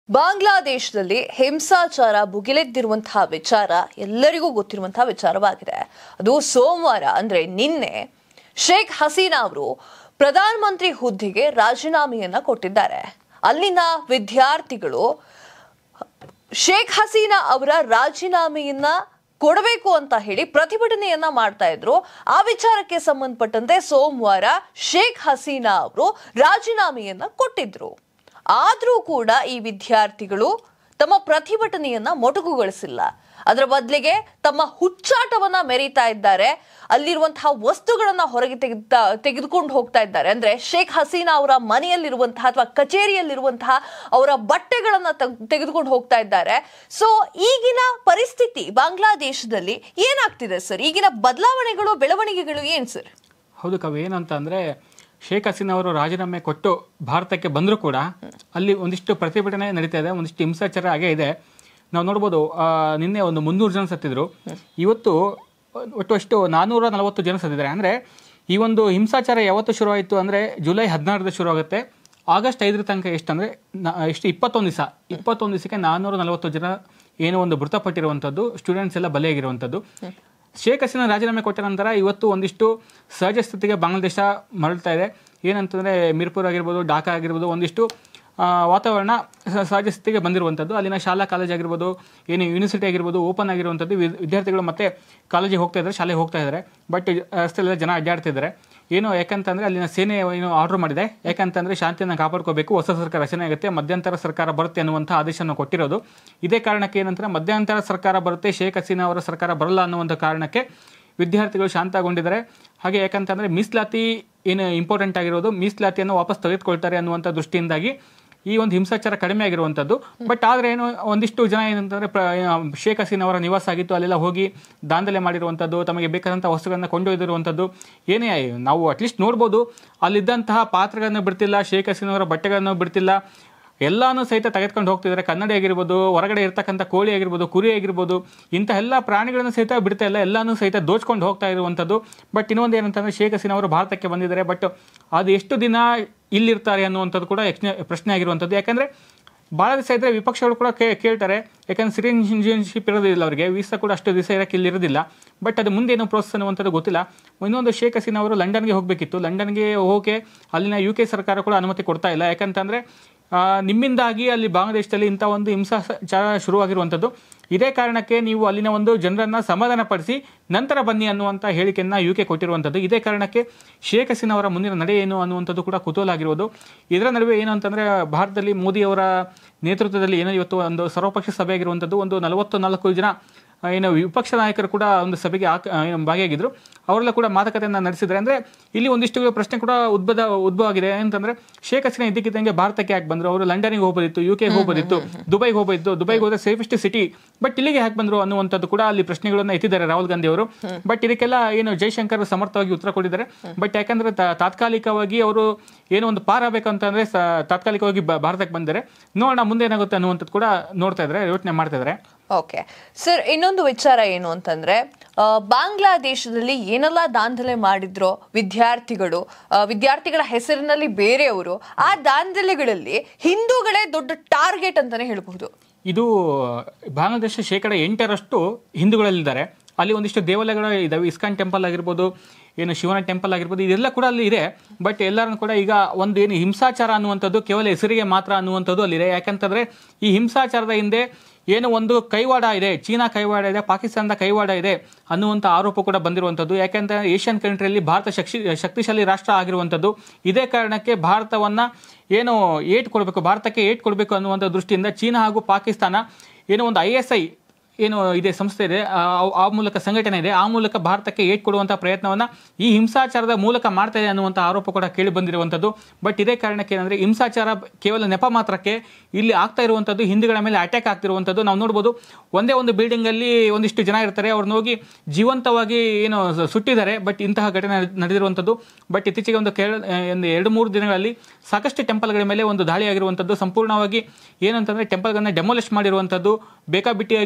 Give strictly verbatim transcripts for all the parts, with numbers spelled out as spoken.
ಬಾಂಗ್ಲಾದೇಶದಲ್ಲಿ ಹಿಂಸಾಚಾರ ಭುಗಿಲೆದ್ದಿರುವಂತಹ ವಿಚಾರ ಎಲ್ಲರಿಗೂ ಗೊತ್ತಿರುವಂತಹ ವಿಚಾರವಾಗಿದೆ. ಅದು ಸೋಮವಾರ ಅಂದ್ರೆ ನಿನ್ನೆ ಶೇಖ್ ಹಸೀನಾ ಅವರು ಪ್ರಧಾನಮಂತ್ರಿ ಹುದ್ದೆಗೆ ರಾಜೀನಾಮೆಯನ್ನ ಕೊಟ್ಟಿದ್ದಾರೆ. ಅಲ್ಲಿನ ವಿದ್ಯಾರ್ಥಿಗಳು ಶೇಖ್ ಹಸೀನಾ ಅವರ ರಾಜೀನಾಮೆಯನ್ನ ಕೊಡಬೇಕು ಅಂತ ಹೇಳಿ ಪ್ರತಿಭಟನೆಯನ್ನ ಮಾಡ್ತಾ ಇದ್ರು. ಆ ವಿಚಾರಕ್ಕೆ ಸಂಬಂಧಪಟ್ಟಂತೆ ಸೋಮವಾರ ಶೇಖ್ ಹಸೀನಾ ಅವರು ರಾಜೀನಾಮೆಯನ್ನ ಕೊಟ್ಟಿದ್ರು. ಆದ್ರೂ ಕೂಡ ಈ ವಿದ್ಯಾರ್ಥಿಗಳು ತಮ್ಮ ಪ್ರತಿಭಟನೆಯನ್ನ ಮೊಟಕುಗೊಳಿಸಿಲ್ಲ. ಅದರ ಬದಲಿಗೆ ತಮ್ಮ ಹುಚ್ಚಾಟವನ್ನ ಮೆರೀತಾ ಇದ್ದಾರೆ. ಅಲ್ಲಿರುವಂತಹ ವಸ್ತುಗಳನ್ನ ಹೊರಗೆ ತೆಗೆದ ತೆಗೆದುಕೊಂಡು ಹೋಗ್ತಾ ಇದ್ದಾರೆ. ಅಂದ್ರೆ ಶೇಖ್ ಹಸೀನಾ ಅವರ ಮನೆಯಲ್ಲಿರುವಂತಹ ಅಥವಾ ಕಚೇರಿಯಲ್ಲಿರುವಂತಹ ಅವರ ಬಟ್ಟೆಗಳನ್ನ ತೆಗೆದುಕೊಂಡು ಹೋಗ್ತಾ ಇದ್ದಾರೆ. ಸೊ ಈಗಿನ ಪರಿಸ್ಥಿತಿ ಬಾಂಗ್ಲಾದೇಶದಲ್ಲಿ ಏನಾಗ್ತಿದೆ ಸರ್? ಈಗಿನ ಬದಲಾವಣೆಗಳು ಬೆಳವಣಿಗೆಗಳು ಏನ್ ಸರ್? ಹೌದು ಕವಿ, ಏನಂತ ಅಂದ್ರೆ ಶೇಖ್ ಹಸೀನಾ ಅವರು ರಾಜೀನಾಮೆ ಕೊಟ್ಟು ಭಾರತಕ್ಕೆ ಬಂದರೂ ಕೂಡ ಅಲ್ಲಿ ಒಂದಿಷ್ಟು ಪ್ರತಿಭಟನೆ ನಡೀತಾ ಇದೆ, ಒಂದಿಷ್ಟು ಹಿಂಸಾಚಾರ ಹಾಗೆ ಇದೆ. ನಾವು ನೋಡ್ಬೋದು, ನಿನ್ನೆ ಒಂದು ಮುನ್ನೂರು ಜನ ಸತ್ತಿದ್ರು. ಇವತ್ತು ಒಟ್ಟು ಅಷ್ಟು ನಾನ್ನೂರ ನಲವತ್ತು ಜನ ಸತ್ತಿದ್ದಾರೆ. ಅಂದರೆ ಈ ಒಂದು ಹಿಂಸಾಚಾರ ಯಾವತ್ತು ಶುರುವಾಯಿತು ಅಂದರೆ ಜುಲೈ ಹದಿನಾರರಿಂದ ಶುರು ಆಗುತ್ತೆ. ಆಗಸ್ಟ್ ಐದರ ತನಕ ಎಷ್ಟು ಅಂದರೆ ಎಷ್ಟು ಇಪ್ಪತ್ತೊಂದು ದಿವಸ ಇಪ್ಪತ್ತೊಂದು ದಿವಸಕ್ಕೆ ನಾನ್ನೂರ ನಲವತ್ತು ಜನ ಏನೋ ಒಂದು ಮೃತಪಟ್ಟಿರುವಂಥದ್ದು, ಸ್ಟೂಡೆಂಟ್ಸ್ ಎಲ್ಲ ಬಲಿಯಾಗಿರುವಂಥದ್ದು. ಶೇಖ್ ಹಸೀನಾ ರಾಜೀನಾಮೆ ಕೊಟ್ಟ ನಂತರ ಇವತ್ತು ಒಂದಿಷ್ಟು ಸಹಜ ಸ್ಥಿತಿಗೆ ಬಾಂಗ್ಲಾದೇಶ ಮರಳ್ತಾ ಇದೆ. ಏನಂತಂದರೆ ಮಿರ್ಪುರ್ ಆಗಿರ್ಬೋದು, ಢಾಕಾ ಆಗಿರ್ಬೋದು, ಒಂದಿಷ್ಟು ವಾತಾವರಣ ಸಹಜ ಸ್ಥಿತಿಗೆ ಬಂದಿರುವಂಥದ್ದು. ಅಲ್ಲಿನ ಶಾಲಾ ಕಾಲೇಜ್ ಆಗಿರ್ಬೋದು, ಏನು ಯೂನಿವರ್ಸಿಟಿ ಆಗಿರ್ಬೋದು ಓಪನ್ ಆಗಿರುವಂಥದ್ದು. ವಿದ್ಯಾರ್ಥಿಗಳು ಮತ್ತೆ ಕಾಲೇಜಿಗೆ ಹೋಗ್ತಾ ಇದ್ದಾರೆ, ಶಾಲೆಗೆ ಹೋಗ್ತಾ ಇದ್ದಾರೆ. ಬಟ್ ರಸ್ತೆಯಲ್ಲೆಲ್ಲ ಜನ ಅಡ್ಡಾಡ್ತಿದ್ದಾರೆ. ಏನು ಯಾಕಂತಂದರೆ ಅಲ್ಲಿನ ಸೇನೆ ಏನು ಆರ್ಡರ್ ಮಾಡಿದೆ, ಯಾಕಂತಂದರೆ ಶಾಂತಿಯನ್ನು ಕಾಪಾಡ್ಕೋಬೇಕು, ಹೊಸ ಸರ್ಕಾರ ರಚನೆ ಆಗುತ್ತೆ, ಮಧ್ಯಂತರ ಸರ್ಕಾರ ಬರುತ್ತೆ ಅನ್ನುವಂಥ ಆದೇಶವನ್ನು ಕೊಟ್ಟಿರೋದು. ಇದೇ ಕಾರಣಕ್ಕೆ ಏನಂತಾರೆ ಮಧ್ಯಂತರ ಸರ್ಕಾರ ಬರುತ್ತೆ, ಶೇಖ್ ಹಸೀನಾ ಅವರ ಸರ್ಕಾರ ಬರಲ್ಲ ಅನ್ನುವಂಥ ಕಾರಣಕ್ಕೆ ವಿದ್ಯಾರ್ಥಿಗಳು ಶಾಂತಗೊಂಡಿದ್ದಾರೆ. ಹಾಗೆ ಯಾಕಂತಂದರೆ ಮೀಸಲಾತಿ ಏನು ಇಂಪಾರ್ಟೆಂಟ್ ಆಗಿರೋದು, ಮೀಸಲಾತಿಯನ್ನು ವಾಪಸ್ ತೆಗೆದುಕೊಳ್ತಾರೆ ಅನ್ನುವಂಥ ದೃಷ್ಟಿಯಿಂದಾಗಿ ಈ ಒಂದು ಹಿಂಸಾಚಾರ ಕಡಿಮೆ ಆಗಿರುವಂಥದ್ದು. ಬಟ್ ಆದರೆ ಏನು ಒಂದಿಷ್ಟು ಜನ ಏನಂತಂದರೆ ಪ್ರ ಶೇಖ್ ಹಸೀನಾ ಅವರ ನಿವಾಸ ಆಗಿತ್ತು, ಅಲ್ಲೆಲ್ಲ ಹೋಗಿ ದಾಂಧಲೆ ಮಾಡಿರುವಂಥದ್ದು, ತಮಗೆ ಬೇಕಾದಂಥ ವಸ್ತುಗಳನ್ನು ಕೊಂಡೊಯ್ದಿರುವಂಥದ್ದು. ಏನೇ ನಾವು ಅಟ್ಲೀಸ್ಟ್ ನೋಡ್ಬೋದು, ಅಲ್ಲಿದ್ದಂತಹ ಪಾತ್ರೆಗಳನ್ನು ಬಿಡ್ತಿಲ್ಲ, ಶೇಖ್ ಹಸೀನಾ ಅವರ ಬಟ್ಟೆಗಳನ್ನು ಬಿಡ್ತಿಲ್ಲ, ಎಲ್ಲನೂ ಸಹಿತ ತೆಗೆದುಕೊಂಡು ಹೋಗ್ತಿದ್ದಾರೆ. ಕನ್ನಡಿ ಆಗಿರ್ಬೋದು, ಹೊರಗಡೆ ಇರ್ತಕ್ಕಂಥ ಕೋಳಿ ಆಗಿರ್ಬೋದು, ಕುರಿ ಆಗಿರ್ಬೋದು, ಇಂಥ ಎಲ್ಲ ಪ್ರಾಣಿಗಳನ್ನು ಸಹಿತ ಬಿಡ್ತಾ ಇಲ್ಲ, ಎಲ್ಲನೂ ಸಹಿತ ದೋಚ್ಕೊಂಡು ಹೋಗ್ತಾ ಇರುವಂಥದ್ದು. ಬಟ್ ಇನ್ನೊಂದು ಏನಂತಂದರೆ ಶೇಖ್ ಹಸೀನಾ ಅವರು ಭಾರತಕ್ಕೆ ಬಂದಿದ್ದಾರೆ. ಬಟ್ ಅದು ಎಷ್ಟು ದಿನ ಇಲ್ಲಿರ್ತಾರೆ ಅನ್ನುವಂಥದ್ದು ಕೂಡ ಯಕ್ಷ ಪ್ರಶ್ನೆ ಆಗಿರುವಂಥದ್ದು. ಯಾಕಂದರೆ ಭಾಳ ದಿವಸ ಇದ್ದರೆ ವಿಪಕ್ಷಗಳು ಕೂಡ ಕೇ ಕೇಳ್ತಾರೆ ಯಾಕಂದರೆ ಸಿಟಿಜನ್ಶಿಪ್ ಇರೋದಿಲ್ಲ ಅವರಿಗೆ, ವೀಸಾ ಕೂಡ ಅಷ್ಟು ದಿವಸ ಇರೋಕ್ಕೆ ಇಲ್ಲಿರೋದಿಲ್ಲ. ಬಟ್ ಅದು ಮುಂದೇನು ಪ್ರೋಸೆಸ್ ಅನ್ನುವಂಥದ್ದು ಗೊತ್ತಿಲ್ಲ. ಇನ್ನೊಂದು ಶೇಖ್ ಹಸೀನಾ ಅವರು ಲಂಡನ್ಗೆ ಹೋಗಬೇಕಿತ್ತು, ಲಂಡನ್ಗೆ ಹೋಗೋಕೆ ಅಲ್ಲಿನ ಯು ಕೆ ಸರ್ಕಾರ ಕೂಡ ಅನುಮತಿ ಕೊಡ್ತಾ ಇಲ್ಲ. ಯಾಕಂತಂದರೆ ನಿಮ್ಮಿಂದಾಗಿ ಅಲ್ಲಿ ಬಾಂಗ್ಲಾದೇಶದಲ್ಲಿ ಇಂಥ ಒಂದು ಹಿಂಸಾಚಾರ ಶುರುವಾಗಿರುವಂಥದ್ದು. ಇದೇ ಕಾರಣಕ್ಕೆ ನೀವು ಅಲ್ಲಿನ ಒಂದು ಜನರನ್ನು ಸಮಾಧಾನಪಡಿಸಿ ನಂತರ ಬನ್ನಿ ಅನ್ನುವಂಥ ಹೇಳಿಕೆಯನ್ನು ಯು ಕೆ ಕೊಟ್ಟಿರುವಂಥದ್ದು. ಇದೇ ಕಾರಣಕ್ಕೆ ಶೇಖ್ ಹಸೀನಾ ಅವರ ಮುಂದಿನ ನಡೆ ಏನು ಅನ್ನುವಂಥದ್ದು ಕೂಡ ಕುತೂಹಲ ಆಗಿರೋದು. ಇದರ ನಡುವೆ ಏನು ಅಂತಂದರೆ ಭಾರತದಲ್ಲಿ ಮೋದಿಯವರ ನೇತೃತ್ವದಲ್ಲಿ ಏನೋ ಇವತ್ತು ಒಂದು ಸರ್ವಪಕ್ಷ ಸಭೆ ಆಗಿರುವಂಥದ್ದು. ಒಂದು ನಲವತ್ತು ನಾಲ್ಕು ಜನ ಏನು ವಿಪಕ್ಷ ನಾಯಕರು ಕೂಡ ಒಂದು ಸಭೆಗೆ ಭಾಗಿಯಾಗಿದ್ದರು. ಅವರೆಲ್ಲ ಕೂಡ ಮಾತುಕತೆಯನ್ನು ನಡೆಸಿದ್ದಾರೆ. ಅಂದರೆ ಇಲ್ಲಿ ಒಂದಿಷ್ಟು ಪ್ರಶ್ನೆ ಕೂಡ ಉದ್ಭವ ಉದ್ಭವ ಆಗಿದೆ. ಏನಂತಂದರೆ ಶೇಖ್ ಹಸೀನಾ ಇದ್ದಕ್ಕಿದ್ದಂಗೆ ಭಾರತಕ್ಕೆ ಯಾಕೆ ಬಂದರು, ಅವರು ಲಂಡನ್ಗೆ ಹೋಗೋದಿತ್ತು, ಯು ಕೆಗೆ ಹೋಗೋದಿತ್ತು, ದುಬೈಗೆ ಹೋಗೋದಿತ್ತು, ದುಬೈಗೆ ಹೋದರೆ ಸೇಫೆಸ್ಟ್ ಸಿಟಿ, ಬಟ್ ಇಲ್ಲಿಗೆ ಯಾಕೆ ಬಂದರು ಅನ್ನುವಂಥದ್ದು ಕೂಡ ಅಲ್ಲಿ ಪ್ರಶ್ನೆಗಳನ್ನು ಎತ್ತಿದ್ದಾರೆ ರಾಹುಲ್ ಗಾಂಧಿ ಅವರು. ಬಟ್ ಇದಕ್ಕೆಲ್ಲ ಏನು ಜೈಶಂಕರ್ ಸಮರ್ಥವಾಗಿ ಉತ್ತರ ಕೊಟ್ಟಿದ್ದಾರೆ. ಬಟ್ ಯಾಕಂದರೆ ತಾತ್ಕಾಲಿಕವಾಗಿ ಅವರು ಏನೋ ಒಂದು ಪಾರ್ ಆಗಬೇಕಂತಂದರೆ ತಾತ್ಕಾಲಿಕವಾಗಿ ಭಾರತಕ್ಕೆ ಬಂದರೆ ನೋಡೋಣ ಮುಂದೆ ಏನಾಗುತ್ತೆ ಅನ್ನುವಂಥದ್ದು ಕೂಡ ನೋಡ್ತಾ ಇದ್ದಾರೆ, ಯೋಚನೆ ಮಾಡ್ತಾ ಇದ್ದಾರೆ. ಓಕೆ ಸರ್, ಇನ್ನೊಂದು ವಿಚಾರ ಏನು ಅಂತಂದ್ರೆ ಬಾಂಗ್ಲಾದೇಶದಲ್ಲಿ ಏನೆಲ್ಲ ದಾಂಧಲೆ ಮಾಡಿದ್ರೋ ವಿದ್ಯಾರ್ಥಿಗಳು, ವಿದ್ಯಾರ್ಥಿಗಳ ಹೆಸರಿನಲ್ಲಿ ಬೇರೆಯವರು, ಆ ದಾಂಧಲೆಗಳಲ್ಲಿ ಹಿಂದೂಗಳೇ ದೊಡ್ಡ ಟಾರ್ಗೆಟ್ ಅಂತಾನೆ ಹೇಳಬಹುದು. ಇದು ಬಾಂಗ್ಲಾದೇಶ ಶೇಕಡ ಎಂಟರಷ್ಟು ಹಿಂದೂಗಳಲ್ಲಿದ್ದಾರೆ. ಅಲ್ಲಿ ಒಂದಿಷ್ಟು ದೇವಾಲಯಗಳು ಇದಾವೆ, ಇಸ್ಕಾನ್ ಟೆಂಪಲ್ ಆಗಿರ್ಬೋದು, ಏನು ಶಿವನ ಟೆಂಪಲ್ ಆಗಿರ್ಬೋದು, ಇದೆಲ್ಲ ಕೂಡ ಅಲ್ಲಿ ಇದೆ. ಬಟ್ ಎಲ್ಲರನ್ನು ಕೂಡ ಈಗ ಒಂದು ಏನು ಹಿಂಸಾಚಾರ ಅನ್ನುವಂಥದ್ದು ಕೇವಲ ಹೆಸರಿಗೆ ಮಾತ್ರ ಅನ್ನುವಂಥದ್ದು ಅಲ್ಲಿದೆ. ಯಾಕಂತಂದರೆ ಈ ಹಿಂಸಾಚಾರದ ಹಿಂದೆ ಏನು ಒಂದು ಕೈವಾಡ ಇದೆ, ಚೀನಾ ಕೈವಾಡ ಇದೆ, ಪಾಕಿಸ್ತಾನದ ಕೈವಾಡ ಇದೆ ಅನ್ನುವಂಥ ಆರೋಪ ಕೂಡ ಬಂದಿರುವಂಥದ್ದು. ಯಾಕೆಂದರೆ ಏಷ್ಯನ್ ಕಂಟ್ರಿಯಲ್ಲಿ ಭಾರತ ಶಕ್ತಿ ಶಕ್ತಿಶಾಲಿ ರಾಷ್ಟ್ರ ಆಗಿರುವಂಥದ್ದು. ಇದೇ ಕಾರಣಕ್ಕೆ ಭಾರತವನ್ನು ಏನು ಏಟ್ ಕೊಡಬೇಕು, ಭಾರತಕ್ಕೆ ಏಟ್ ಕೊಡಬೇಕು ಅನ್ನುವಂಥ ದೃಷ್ಟಿಯಿಂದ ಚೀನಾ ಹಾಗೂ ಪಾಕಿಸ್ತಾನ ಏನೋ ಒಂದು ಐ ಎಸ್ ಐ ಏನು ಇದೆ ಸಂಸ್ಥೆ ಇದೆ, ಆ ಮೂಲಕ ಸಂಘಟನೆ ಇದೆ, ಆ ಮೂಲಕ ಭಾರತಕ್ಕೆ ಏಟ್ ಕೊಡುವಂಥ ಪ್ರಯತ್ನವನ್ನು ಈ ಹಿಂಸಾಚಾರದ ಮೂಲಕ ಮಾಡ್ತಾ ಇದೆ ಅನ್ನುವಂಥ ಆರೋಪ ಕೂಡ ಕೇಳಿ ಬಂದಿರುವಂಥದ್ದು. ಬಟ್ ಇದೇ ಕಾರಣಕ್ಕೆ ಏನಂದರೆ ಹಿಂಸಾಚಾರ ಕೇವಲ ನೆಪ ಮಾತ್ರಕ್ಕೆ ಇಲ್ಲಿ ಆಗ್ತಾ ಇರುವಂಥದ್ದು, ಹಿಂದೂಗಳ ಮೇಲೆ ಅಟ್ಯಾಕ್ ಆಗ್ತಿರುವಂಥದ್ದು. ನಾವು ನೋಡ್ಬೋದು, ಒಂದೇ ಒಂದು ಬಿಲ್ಡಿಂಗಲ್ಲಿ ಒಂದಿಷ್ಟು ಜನ ಇರ್ತಾರೆ, ಅವ್ರನ್ನ ಹೋಗಿ ಜೀವಂತವಾಗಿ ಏನು ಸುಟ್ಟಿದ್ದಾರೆ. ಬಟ್ ಇಂತಹ ಘಟನೆ ನಡೆದಿರುವಂಥದ್ದು. ಬಟ್ ಇತ್ತೀಚೆಗೆ ಒಂದು ಕೇಳ ಒಂದು ಎರಡು ಮೂರು ದಿನಗಳಲ್ಲಿ ಸಾಕಷ್ಟು ಟೆಂಪಲ್ಗಳ ಮೇಲೆ ಒಂದು ದಾಳಿ ಆಗಿರುವಂಥದ್ದು. ಸಂಪೂರ್ಣವಾಗಿ ಏನಂತಂದರೆ ಟೆಂಪಲ್ಗಳನ್ನು ಡೆಮೊಲಿಷ್ ಮಾಡಿರುವಂಥದ್ದು, ಬೇಕಾಬಿಟ್ಟಿಯಾಗಿ ಏನು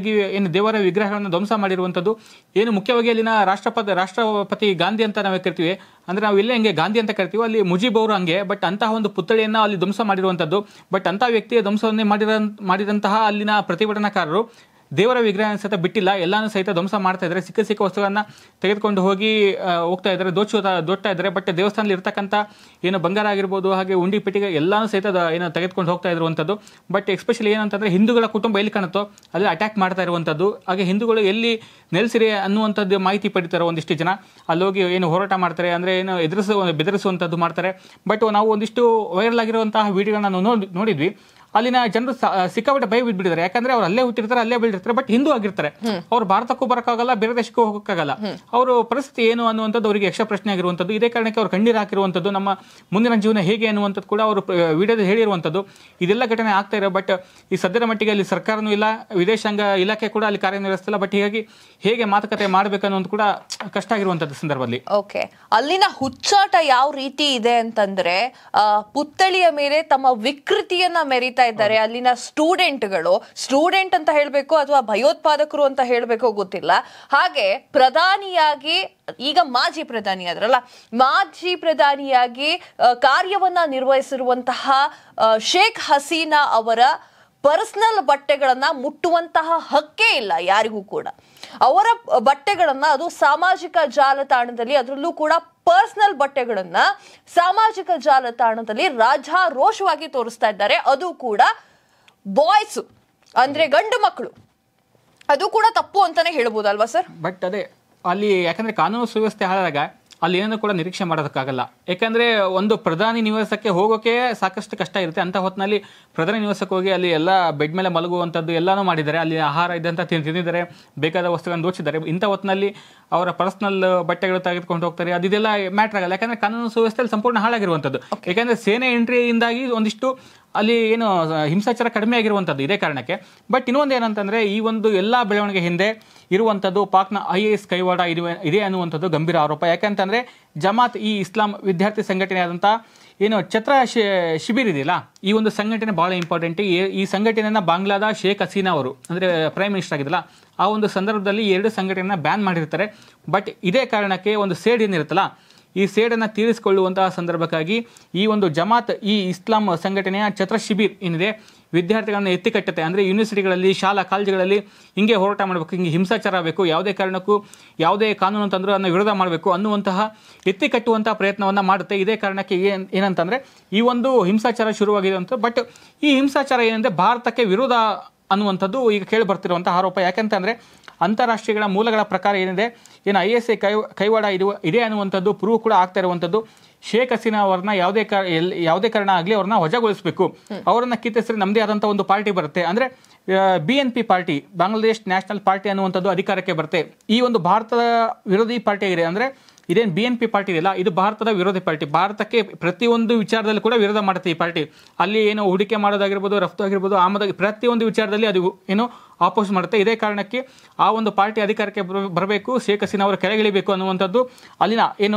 ಏನು ದೇವರ ವಿಗ್ರಹಗಳನ್ನು ಧ್ವಂಸ ಮಾಡಿರುವಂಥದ್ದು, ಏನು ಮುಖ್ಯವಾಗಿ ಅಲ್ಲಿನ ರಾಷ್ಟ್ರಪತಿ ರಾಷ್ಟ್ರಪತಿ ಗಾಂಧಿ ಅಂತ ನಾವು ಕರಿತೀವಿ, ಅಂದರೆ ನಾವು ಇಲ್ಲೇ ಹಂಗೆ ಗಾಂಧಿ ಅಂತ ಕರಿತೀವಿ, ಅಲ್ಲಿ ಮುಜೀಬ್ ಅವರು ಹಂಗೆ. ಬಟ್ ಅಂತಹ ಒಂದು ಪುತ್ಥಳಿಯನ್ನು ಅಲ್ಲಿ ಧ್ವಂಸ ಮಾಡಿರುವಂಥದ್ದು. ಬಟ್ ಅಂತಹ ವ್ಯಕ್ತಿಯ ಧ್ವಂಸವನ್ನೇ ಮಾಡಿರ ಮಾಡಿದಂತಹ ಅಲ್ಲಿನ ಪ್ರತಿಭಟನಾಕಾರರು ದೇವರ ವಿಗ್ರಹ ಸಹಿತ ಬಿಟ್ಟಿಲ್ಲ, ಎಲ್ಲಾನು ಸಹಿತ ಧ್ವಂಸ ಮಾಡ್ತಾ ಇದ್ದಾರೆ. ಸಿಕ್ಕ ಸಿಕ್ಕ ವಸ್ತುಗಳನ್ನ ತೆಗೆದುಕೊಂಡು ಹೋಗಿ ಹೋಗ್ತಾ ಇದ್ದಾರೆ, ದೋಚು ದೊಡ್ತಾ ಇದ್ದಾರೆ. ಬಟ್ ದೇವಸ್ಥಾನದಲ್ಲಿ ಇರ್ತಕ್ಕಂಥ ಏನು ಬಂಗಾರ ಆಗಿರ್ಬೋದು, ಹಾಗೆ ಉಂಡಿ ಪೆಟ್ಟಿಗೆ ಎಲ್ಲಾನು ಸಹಿತ ಏನು ತೆಗೆದುಕೊಂಡು ಹೋಗ್ತಾ ಇರುವಂಥದ್ದು. ಬಟ್ ಎಸ್ಪೆಷಲಿ ಏನಂತಂದ್ರೆ ಹಿಂದೂಗಳ ಕುಟುಂಬ ಎಲ್ಲಿ ಕಾಣುತ್ತೋ ಅಲ್ಲಿ ಅಟ್ಯಾಕ್ ಮಾಡ್ತಾ ಇರುವಂಥದ್ದು. ಹಾಗೆ ಹಿಂದೂಗಳು ಎಲ್ಲಿ ನೆಲೆಸಿರಿ ಅನ್ನುವಂಥದ್ದು ಮಾಹಿತಿ ಪಡಿತಾರೆ ಒಂದಿಷ್ಟು ಜನ, ಅಲ್ಲಿ ಹೋಗಿ ಏನು ಹೋರಾಟ ಮಾಡ್ತಾರೆ, ಅಂದರೆ ಏನು ಎದುರಿಸುವ ಬೆದರಿಸುವಂಥದ್ದು ಮಾಡ್ತಾರೆ. ಬಟ್ ನಾವು ಒಂದಿಷ್ಟು ವೈರಲ್ ಆಗಿರುವಂತಹ ವಿಡಿಯೋಗಳನ್ನ ನಾವು ನೋಡಿ ನೋಡಿದ್ವಿ. ಅಲ್ಲಿನ ಜನರು ಸಿಕ್ಕಾಪಟ್ಟೆ ಭಯ ಬಿದ್ಬಿಟ್ಟಿದ್ದಾರೆ. ಯಾಕಂದ್ರೆ ಅವ್ರು ಅಲ್ಲೇ ಹುಟ್ಟಿರ್ತಾರೆ, ಅಲ್ಲೇ ಬೆಳೆದಿರ್ತಾರೆ, ಬಟ್ ಹಿಂದೂ ಆಗಿರ್ತಾರೆ. ಅವ್ರು ಭಾರತಕ್ಕೂ ಬರೋಕ್ಕಾಗಲ್ಲ, ಬೇರೆ ದೇಶಕ್ಕೂ ಹೋಗೋಕ್ಕಾಗಲ್ಲ. ಅವ್ರ ಪರಿಸ್ಥಿತಿ ಏನು ಅನ್ನುವಂಥದ್ದು ಅವರಿಗೆ ಯಕ್ಷ ಪ್ರಶ್ನೆ ಆಗಿರುವಂಥದ್ದು. ಇದೇ ಕಾರಣಕ್ಕೆ ಅವ್ರು ಕಣ್ಣೀರು ಹಾಕಿರುವಂಥದ್ದು, ನಮ್ಮ ಮುಂದಿನ ಜೀವನ ಹೇಗೆ ಅನ್ನುವಂಥದ್ದು ಕೂಡ ಅವರು ವಿಡಿಯೋದಲ್ಲಿ ಹೇಳಿರುವಂಥದ್ದು. ಇದೆಲ್ಲ ಘಟನೆ ಆಗ್ತಾ ಇದೆ. ಬಟ್ ಈ ಸದ್ಯದ ಮಟ್ಟಿಗೆ ಅಲ್ಲಿ ಸರ್ಕಾರನೂ ಇಲ್ಲ, ವಿದೇಶಾಂಗ ಇಲಾಖೆ ಕೂಡ ಅಲ್ಲಿ ಕಾರ್ಯನಿರ್ವಹಿಸ್ತಿಲ್ಲ. ಬಟ್ ಹೀಗಾಗಿ ಹೇಗೆ ಮಾತುಕತೆ ಮಾಡಬೇಕನ್ನೋದು ಕೂಡ ಕಷ್ಟ ಆಗಿರುವಂಥದ್ದು ಸಂದರ್ಭದಲ್ಲಿ. ಓಕೆ, ಅಲ್ಲಿನ ಹುಚ್ಚಾಟ ಯಾವ ರೀತಿ ಇದೆ ಅಂತಂದ್ರೆ ಪುತ್ಥಳಿಯ ಮೇಲೆ ತಮ್ಮ ವಿಕೃತಿಯನ್ನ ಮೆರಿತಾ ಇದ್ದಾರೆ ಅಲ್ಲಿನ ಸ್ಟೂಡೆಂಟ್ಗಳು. ಸ್ಟೂಡೆಂಟ್ ಅಂತ ಹೇಳ್ಬೇಕು ಅಥವಾ ಭಯೋತ್ಪಾದಕರು ಅಂತ ಹೇಳ್ಬೇಕು ಗೊತ್ತಿಲ್ಲ. ಹಾಗೆ ಪ್ರಧಾನಿಯಾಗಿ, ಈಗ ಮಾಜಿ ಪ್ರಧಾನಿ ಆದ್ರಲ್ಲ, ಮಾಜಿ ಪ್ರಧಾನಿಯಾಗಿ ಕಾರ್ಯವನ್ನ ನಿರ್ವಹಿಸಿರುವಂತಹ ಶೇಖ್ ಹಸೀನಾ ಅವರ ಪರ್ಸನಲ್ ಬಟ್ಟೆಗಳನ್ನ ಮುಟ್ಟುವಂತಹ ಹಕ್ಕೇ ಇಲ್ಲ ಯಾರಿಗೂ ಕೂಡ. ಅವರ ಬಟ್ಟೆಗಳನ್ನ, ಅದು ಸಾಮಾಜಿಕ ಜಾಲತಾಣದಲ್ಲಿ, ಅದರಲ್ಲೂ ಕೂಡ ಪರ್ಸನಲ್ ಬಟ್ಟೆಗಳನ್ನ ಸಾಮಾಜಿಕ ಜಾಲತಾಣದಲ್ಲಿ ರಾಜಾರೋಷವಾಗಿ ತೋರಿಸ್ತಾ ಇದ್ದಾರೆ. ಅದು ಕೂಡ ಬಾಯ್ಸ್, ಅಂದ್ರೆ ಗಂಡು ಮಕ್ಕಳು. ಅದು ಕೂಡ ತಪ್ಪು ಅಂತಾನೆ ಹೇಳ್ಬೋದಲ್ವಾ ಸರ್? ಬಟ್ ಅದೇ ಅಲ್ಲಿ ಯಾಕಂದ್ರೆ ಕಾನೂನು ಸುವ್ಯವಸ್ಥೆ ಹಾಳಾದಾಗ ಅಲ್ಲಿ ಏನನ್ನು ಕೂಡ ನಿರೀಕ್ಷೆ ಮಾಡೋದಕ್ಕಾಗಲ್ಲ. ಯಾಕಂದ್ರೆ ಒಂದು ಪ್ರಧಾನಿ ನಿವಾಸಕ್ಕೆ ಹೋಗೋಕೆ ಸಾಕಷ್ಟು ಕಷ್ಟ ಇರುತ್ತೆ. ಅಂತ ಹೊತ್ತಿನಲ್ಲಿ ಪ್ರಧಾನಿ ನಿವಾಸಕ್ಕೆ ಹೋಗಿ ಅಲ್ಲಿ ಎಲ್ಲ ಬೆಡ್ ಮೇಲೆ ಮಲಗುವಂಥದ್ದು ಎಲ್ಲಾನು ಮಾಡಿದ್ದಾರೆ. ಅಲ್ಲಿ ಆಹಾರ ಇದ್ದಂತ ತಿಂದಿದ್ದಾರೆ, ಬೇಕಾದ ವಸ್ತುಗಳನ್ನು ದೋಚಿದ್ದಾರೆ. ಇಂಥ ಹೊತ್ತಿನಲ್ಲಿ ಅವರ ಪರ್ಸನಲ್ ಬಟ್ಟೆಗಳು ತೆಗೆದುಕೊಂಡು ಹೋಗ್ತಾರೆ. ಅದೆಲ್ಲ ಮ್ಯಾಟ್ರ್ ಆಗಲ್ಲ. ಯಾಕಂದ್ರೆ ಕಾನೂನು ಸುವ್ಯವಸ್ಥೆಯಲ್ಲಿ ಸಂಪೂರ್ಣ ಹಾಳಾಗಿರುವಂಥದ್ದು. ಯಾಕಂದ್ರೆ ಸೇನೆ ಎಂಟ್ರಿಯಿಂದಾಗಿ ಒಂದಿಷ್ಟು ಅಲ್ಲಿ ಏನು ಹಿಂಸಾಚಾರ ಕಡಿಮೆ ಆಗಿರುವಂಥದ್ದು ಇದೇ ಕಾರಣಕ್ಕೆ. ಬಟ್ ಇನ್ನೊಂದು ಏನಂತಂದ್ರೆ ಈ ಒಂದು ಎಲ್ಲ ಬೆಳವಣಿಗೆ ಹಿಂದೆ ಇರುವಂಥದ್ದು ಪಾಕ್ನ ಐ ಎ ಎಸ್ ಕೈವಾಡ ಇದೆ ಅನ್ನುವಂಥದ್ದು ಗಂಭೀರ ಆರೋಪ. ಯಾಕಂತಂದ್ರೆ ಜಮಾತ್ ಈ ಇಸ್ಲಾಂ ವಿದ್ಯಾರ್ಥಿ ಸಂಘಟನೆ ಆದಂಥ ಏನು ಛತ್ರ ಶಿಬಿರ್ ಇದೆಯಲ್ಲ, ಈ ಒಂದು ಸಂಘಟನೆ ಬಹಳ ಇಂಪಾರ್ಟೆಂಟ್. ಈ ಸಂಘಟನೆಯನ್ನ ಬಾಂಗ್ಲಾದ ಶೇಖ್ ಹಸೀನಾ ಅವರು ಅಂದರೆ ಪ್ರೈಮ್ ಮಿನಿಸ್ಟರ್ ಆಗಿದ್ದಲ್ಲ, ಆ ಒಂದು ಸಂದರ್ಭದಲ್ಲಿ ಎರಡು ಸಂಘಟನೆಯನ್ನ ಬ್ಯಾನ್ ಮಾಡಿರ್ತಾರೆ. ಬಟ್ ಇದೇ ಕಾರಣಕ್ಕೆ ಒಂದು ಸೇಡ್ ಏನಿರುತ್ತಲ್ಲ, ಈ ಸೇಡನ್ನು ತೀರಿಸಿಕೊಳ್ಳುವಂತಹ ಸಂದರ್ಭಕ್ಕಾಗಿ ಈ ಒಂದು ಜಮಾತ್ ಈ ಇಸ್ಲಾಂ ಸಂಘಟನೆಯ ಛತ್ರ ಶಿಬಿರ್ ಏನಿದೆ, ವಿದ್ಯಾರ್ಥಿಗಳನ್ನು ಎತ್ತಿಕಟ್ಟುತ್ತೆ. ಅಂದರೆ ಯೂನಿವರ್ಸಿಟಿಗಳಲ್ಲಿ, ಶಾಲಾ ಕಾಲೇಜುಗಳಲ್ಲಿ ಹಿಂಗೆ ಹೋರಾಟ ಮಾಡಬೇಕು, ಹಿಂಗೆ ಹಿಂಸಾಚಾರ ಆಗಬೇಕು, ಯಾವುದೇ ಕಾರಣಕ್ಕೂ ಯಾವುದೇ ಕಾನೂನು ಅಂತಂದ್ರೂ ಅದನ್ನು ವಿರೋಧ ಮಾಡಬೇಕು ಅನ್ನುವಂತಹ ಎತ್ತಿಕಟ್ಟುವಂತಹ ಪ್ರಯತ್ನವನ್ನು ಮಾಡುತ್ತೆ. ಇದೇ ಕಾರಣಕ್ಕೆ ಏನು ಏನಂತಂದರೆ ಈ ಒಂದು ಹಿಂಸಾಚಾರ ಶುರುವಾಗಿದೆ ಅಂತ. ಬಟ್ ಈ ಹಿಂಸಾಚಾರ ಏನಂದರೆ ಭಾರತಕ್ಕೆ ವಿರೋಧ ಅನ್ನುವಂಥದ್ದು ಈಗ ಕೇಳಿ ಬರ್ತಿರುವಂಥ ಆರೋಪ. ಯಾಕಂತಂದರೆ ಅಂತಾರಾಷ್ಟ್ರೀಯಗಳ ಮೂಲಗಳ ಪ್ರಕಾರ ಏನಿದೆ, ಏನು ಐ ಎಸ್ ಐ ಕೈ ಕೈವಾಡ ಇರುವ ಇದೆ ಅನ್ನುವಂಥದ್ದು ಪ್ರೂವ್ ಕೂಡ ಆಗ್ತಾ ಇರುವಂಥದ್ದು. ಶೇಖ್ ಹಸೀನಾ ಅವ್ರನ್ನ ಯಾವುದೇ ಕಾರಣ ಯಾವುದೇ ಕಾರಣ ಆಗಲಿ ಅವ್ರನ್ನ ವಜಾಗೊಳಿಸಬೇಕು. ಅವರನ್ನ ಕಿತ್ತೆಸರಿ ನಮ್ಮದೇ ಆದಂಥ ಒಂದು ಪಾರ್ಟಿ ಬರುತ್ತೆ. ಅಂದರೆ B N P party, Bangladesh National Party ಅನ್ನುವಂಥದ್ದು ಅಧಿಕಾರಕ್ಕೆ ಬರುತ್ತೆ. ಈ ಒಂದು ಭಾರತದ ವಿರೋಧಿ ಪಾರ್ಟಿ ಆಗಿದೆ. ಅಂದರೆ ಇದೇನು ಬಿ ಎನ್ ಪಿ ಪಾರ್ಟಿ ಇದೆಯಲ್ಲ, ಇದು ಭಾರತದ ವಿರೋಧಿ ಪಾರ್ಟಿ. ಭಾರತಕ್ಕೆ ಪ್ರತಿಯೊಂದು ವಿಚಾರದಲ್ಲಿ ಕೂಡ ವಿರೋಧ ಮಾಡುತ್ತೆ ಈ ಪಾರ್ಟಿ. ಅಲ್ಲಿ ಏನು ಹೂಡಿಕೆ ಮಾಡೋದಾಗಿರ್ಬೋದು, ರಫ್ತು ಆಗಿರ್ಬೋದು, ಆಮದಾಗಿ ಪ್ರತಿಯೊಂದು ವಿಚಾರದಲ್ಲಿ ಅದು ಏನು ಆಪೋಸ್ ಮಾಡುತ್ತೆ. ಇದೇ ಕಾರಣಕ್ಕೆ ಆ ಒಂದು ಪಾರ್ಟಿ ಅಧಿಕಾರಕ್ಕೆ ಬರಬೇಕು, ಶೇಖ್ ಹಸೀನಾ ಅವರು ಕೆಳಗಿಳಿಬೇಕು ಅನ್ನುವಂಥದ್ದು ಅಲ್ಲಿನ ಏನು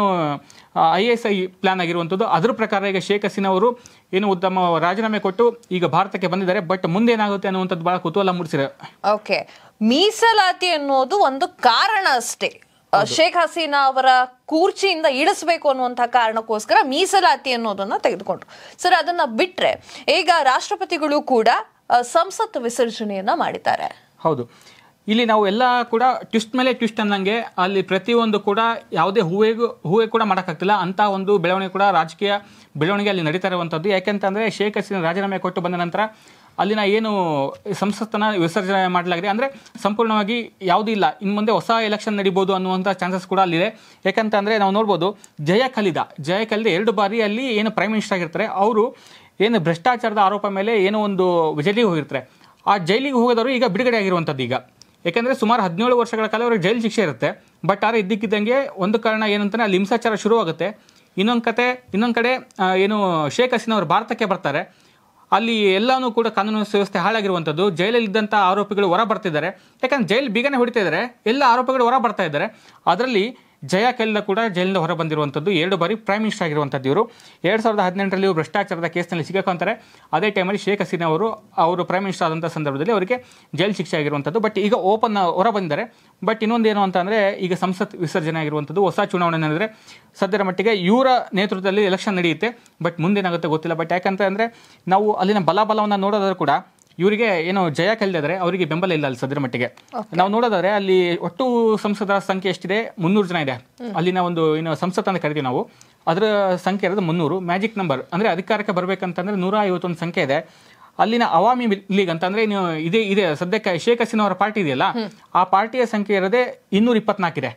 ಐ ಎಸ್ ಐ ಪ್ಲಾನ್ ಆಗಿರುವಂಥದ್ದು. ಅದ್ರ ಪ್ರಕಾರ ಈಗ ಶೇಖ್ ಹಸೀನಾ ಅವರು ಏನು ತಮ್ಮ ರಾಜೀನಾಮೆ ಕೊಟ್ಟು ಈಗ ಭಾರತಕ್ಕೆ ಬಂದಿದ್ದಾರೆ. ಬಟ್ ಮುಂದೆ ಏನಾಗುತ್ತೆ ಅನ್ನುವಂಥದ್ದು ಬಹಳ ಕುತೂಹಲ ಮೂಡಿಸಿದೆ. ಓಕೆ, ಮೀಸಲಾತಿ ಅನ್ನೋದು ಒಂದು ಕಾರಣ ಅಷ್ಟೇ. ಶೇಖ್ ಹಸೀನಾ ಅವರ ಕೂರ್ಚಿಯಿಂದ ಇಳಿಸಬೇಕು ಅನ್ನುವಂತಹ ಕಾರಣಕ್ಕೋಸ್ಕರ ಮೀಸಲಾತಿ ಅನ್ನೋದನ್ನ ತೆಗೆದುಕೊಂಡ್ರು. ಸರ್, ಅದನ್ನ ಬಿಟ್ರೆ ಈಗ ರಾಷ್ಟ್ರಪತಿಗಳು ಕೂಡ ಸಂಸತ್ ವಿಸರ್ಜನೆಯನ್ನ ಮಾಡಿದ್ದಾರೆ. ಹೌದು, ಇಲ್ಲಿ ನಾವು ಎಲ್ಲ ಕೂಡ ಟ್ವಿಸ್ಟ್ ಮೇಲೆ ಟ್ವಿಸ್ಟ್ ಅನ್ನಂಗೆ ಅಲ್ಲಿ ಪ್ರತಿಯೊಂದು ಕೂಡ ಯಾವುದೇ ಹೂವೆಗೂ ಹೂವೆ ಕೂಡ ಮಾಡೋಕ್ಕಾಗ್ತಿಲ್ಲ ಅಂತ ಒಂದು ಬೆಳವಣಿಗೆ ಕೂಡ ರಾಜಕೀಯ ಬೆಳವಣಿಗೆ ಅಲ್ಲಿ ನಡೀತಾ ಇರುವಂಥದ್ದು. ಯಾಕೆಂತಂದರೆ ಶೇಖ್ ಹಸೀನಾ ರಾಜೀನಾಮೆ ಕೊಟ್ಟು ಬಂದ ನಂತರ ಅಲ್ಲಿನ ಏನು ಸಂಸತ್ತನ್ನು ವಿಸರ್ಜನೆ ಮಾಡಲಾಗಿದೆ. ಅಂದರೆ ಸಂಪೂರ್ಣವಾಗಿ ಯಾವುದೂ ಇಲ್ಲ, ಇನ್ನು ಮುಂದೆ ಹೊಸ ಎಲೆಕ್ಷನ್ ನಡೀಬೋದು ಅನ್ನುವಂಥ ಚಾನ್ಸಸ್ ಕೂಡ ಅಲ್ಲಿದೆ. ಯಾಕಂತಂದರೆ ನಾವು ನೋಡ್ಬೋದು ಜಯ ಖಲೀದಾ ಜಯ ಖಲೀದಾ ಎರಡು ಬಾರಿ ಅಲ್ಲಿ ಏನು ಪ್ರೈಮ್ ಮಿನಿಸ್ಟರ್ ಆಗಿರ್ತಾರೆ, ಅವರು ಏನು ಭ್ರಷ್ಟಾಚಾರದ ಆರೋಪ ಮೇಲೆ ಏನೋ ಒಂದು ಜೈಲಿಗೆ ಹೋಗಿರ್ತಾರೆ. ಆ ಜೈಲಿಗೆ ಹೋಗೋದವರು ಈಗ ಬಿಡುಗಡೆ ಆಗಿರುವಂಥದ್ದು ಈಗ. ಯಾಕೆಂದರೆ ಸುಮಾರು ಹದಿನೇಳು ವರ್ಷಗಳ ಕಾಲ ಅವ್ರಿಗೆ ಜೈಲು ಶಿಕ್ಷೆ ಇರುತ್ತೆ. ಬಟ್ ಆದರೆ ಇದ್ದಕ್ಕಿದ್ದಂಗೆ ಒಂದು ಕಾರಣ ಏನಂತಾನೆ ಅಲ್ಲಿ ಹಿಂಸಾಚಾರ ಶುರುವಾಗುತ್ತೆ. ಇನ್ನೊಂದು ಕತೆ ಇನ್ನೊಂದು ಕಡೆ ಏನು ಶೇಖ್ ಹಸೀನಾ ಅವರು ಭಾರತಕ್ಕೆ ಬರ್ತಾರೆ. ಅಲ್ಲಿ ಎಲ್ಲನೂ ಕೂಡ ಕಾನೂನು ವ್ಯವಸ್ಥೆ ಹಾಳಾಗಿರುವಂಥದ್ದು. ಜೈಲಲ್ಲಿದ್ದಂಥ ಆರೋಪಿಗಳು ಹೊರ ಬರ್ತಿದ್ದಾರೆ. ಯಾಕಂದ್ರೆ ಜೈಲು ಬೀಗನೆ ಹೊಡಿತಾ ಇದ್ದಾರೆ, ಎಲ್ಲ ಆರೋಪಿಗಳು ಹೊರ ಬರ್ತಾ ಇದ್ದಾರೆ. ಅದರಲ್ಲಿ ಜಯಾ ಕೆಲ್ಲ ಕೂಡ ಜೈಲಿಂದ ಹೊರ ಬಂದಿರುವಂಥದ್ದು, ಎರಡು ಬಾರಿ ಪ್ರೈಮ್ ಮಿನಿಸ್ಟರ್ ಆಗಿರುವಂಥದ್ದು ಇವರು. ಎರಡು ಸಾವಿರದ ಹದಿನೆಂಟರಲ್ಲಿ ಇವರು ಭ್ರಷ್ಟಾಚಾರದ ಕೇಸ್ನಲ್ಲಿ ಸಿಗಾಕೊಂತಾರೆ. ಅದೇ ಟೈಮಲ್ಲಿ ಶೇಖ್ ಹಸೀನಾ ಅವರು ಅವರು ಪ್ರೈಮ್ ಮಿನಿಸ್ಟರ್ ಆದಂಥ ಸಂದರ್ಭದಲ್ಲಿ ಅವರಿಗೆ ಜೈಲು ಶಿಕ್ಷೆ ಆಗಿರುವಂಥದ್ದು. ಬಟ್ ಈಗ ಓಪನ್ ಹೊರ ಬಂದಿದ್ದಾರೆ. ಬಟ್ ಇನ್ನೊಂದೇನು ಅಂತ ಅಂದರೆ ಈಗ ಸಂಸತ್ ವಿಸರ್ಜನೆ ಆಗಿರುವಂಥದ್ದು, ಹೊಸ ಚುನಾವಣೆ ನಡೆದರೆ ಸದ್ಯದ ಮಟ್ಟಿಗೆ ಇವರ ನೇತೃತ್ವದಲ್ಲಿ ಎಲೆಕ್ಷನ್ ನಡೆಯುತ್ತೆ. ಬಟ್ ಮುಂದೇನಾಗುತ್ತೆ ಗೊತ್ತಿಲ್ಲ. ಬಟ್ ಯಾಕಂತ ಅಂದರೆ ನಾವು ಅಲ್ಲಿನ ಬಲಾಬಲವನ್ನು ನೋಡೋದಾದ್ರೂ ಕೂಡ ಇವರಿಗೆ ಏನು ಜಯ ಕೆಲ್ದಿದ್ದಾರೆ ಅವರಿಗೆ ಬೆಂಬಲ ಇಲ್ಲ ಅಲ್ಲಿ ಸದ್ಯದ ಮಟ್ಟಿಗೆ. ನಾವು ನೋಡೋದಾದ್ರೆ ಅಲ್ಲಿ ಒಟ್ಟು ಸಂಸದರ ಸಂಖ್ಯೆ ಎಷ್ಟಿದೆ, ಮುನ್ನೂರು ಜನ ಇದೆ. ಅಲ್ಲಿನ ಒಂದು ಏನು ಸಂಸತ್ ಅಂತ ಕರಿತೀವಿ ನಾವು, ಅದರ ಸಂಖ್ಯೆ ಇರೋದು ಮುನ್ನೂರು. ಮ್ಯಾಜಿಕ್ ನಂಬರ್ ಅಂದರೆ ಅಧಿಕಾರಕ್ಕೆ ಬರಬೇಕಂತಂದ್ರೆ ನೂರ ಐವತ್ತೊಂದು ಸಂಖ್ಯೆ ಇದೆ. ಅಲ್ಲಿನ ಅವಾಮಿ ಲೀಗ್ ಅಂತಂದ್ರೆ ನೀವು ಇದೇ ಇದೆ ಸದ್ಯಕ್ಕೆ ಶೇಖ್ ಹಸೀನಾ ಅವರ ಪಾರ್ಟಿ ಇದೆಯಲ್ಲ, ಆ ಪಾರ್ಟಿಯ ಸಂಖ್ಯೆ ಇರೋದೇ ಇನ್ನೂರ ಇಪ್ಪತ್ನಾಲ್ಕಿದೆ.